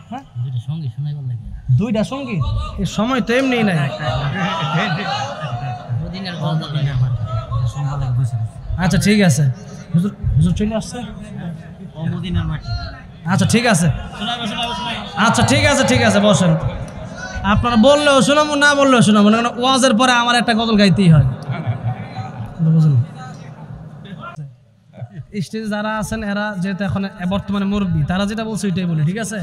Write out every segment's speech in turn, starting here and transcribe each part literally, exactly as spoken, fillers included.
হ্যাঁ দুইটা সঙ্গী এই সময় তো এমনি নাই। আচ্ছা ঠিক আছে, হুজুর হুজুর চলে আসছে। আচ্ছা ঠিক আছে, আচ্ছা ঠিক আছে ঠিক আছে বসেন। আপনারা বললেও শোনাবো, না বললেও শোনাবো, না ওয়াজের পরে আমার একটা গজল গাইতেই হয়। বুঝলেন, স্টেজে যারা আছেন এরা যেহেতু এখন বর্তমানে মুরব্বী, তারা যেটা বলছে ওইটাই বলি, ঠিক আছে?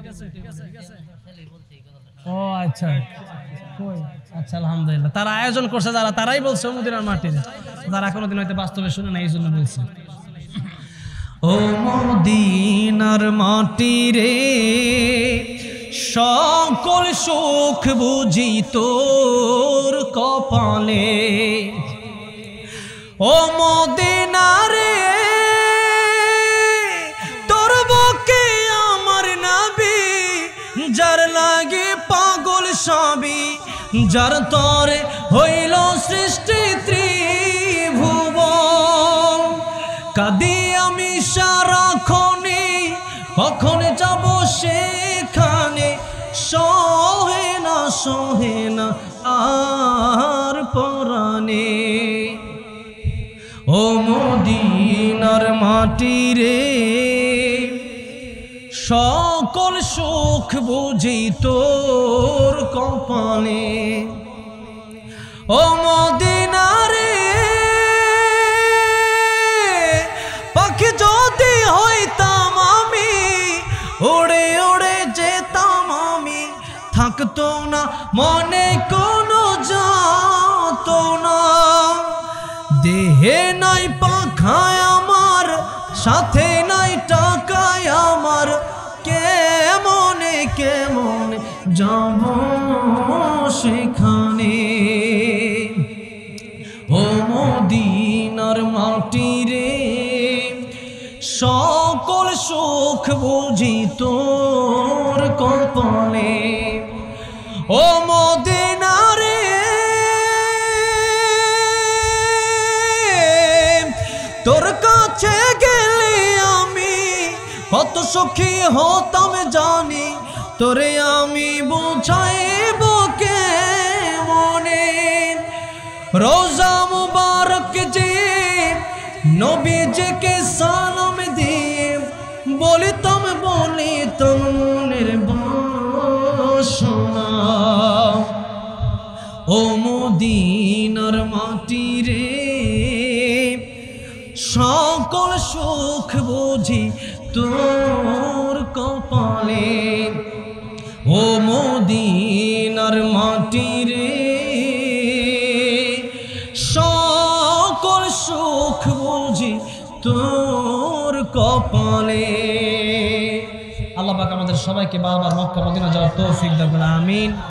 ও আচ্ছা আচ্ছা, আলহামদুলিল্লাহ। তারা আয়োজন করছে যারা, তারাই বলছে মদিনার মাটির, যারা কোনোদিন হয়তো বাস্তবে শুনে না, এই জন্য বলছে। ও মদিনার মাটি রে, সকল সুখ বুঝি তোর কপালে। ও মদিনা রে, তোর বুকে আমার নবী, যার লাগে পাগল সবই, যার তরে হইল সৃষ্টি ত্রিভুবন। কাঁদি আমি সারাক্ষণে, কখন যাব সেখানে, সহে না সহে না আর পরাণে। ও মদিনার মাটি রে, সকল সুখ বুঝি তোর কপালে। ও মদিনা রে, পাখি যদি হইতাম আমি, উড়ে উড়ে যেতাম আমি, থাকতো না মনে কোনো যাতনা। দেহে নাই পাখায় আমার, সাথে নাই টাকায় আমার, কেমনে কেমনে যাব সেখানে। ও মদিনার মাটি রে, সকল সুখ বুঝি তোর কপালে। ও মদিনা রে, তোর কাছে গেলে আমি কত সুখী হতাম জানি, তোরে আমি বুঝাইব কেমনে। রোজা মুবারক যে নবীজিকে সালাম দিয়ে, বলিতাম বলিতাম মনের বাসনা। ও মদিনার মাটি রে, সকল সুখ বুঝি তোর কপালে। ও মদিনার মাটি রে, সকল সুখ বুঝি তোর কপালে। আল্লাহ পাক আমাদের সবাইকে বারবার মক্কা মদিনা যাওয়ার তৌফিক দান করুন, আমিন।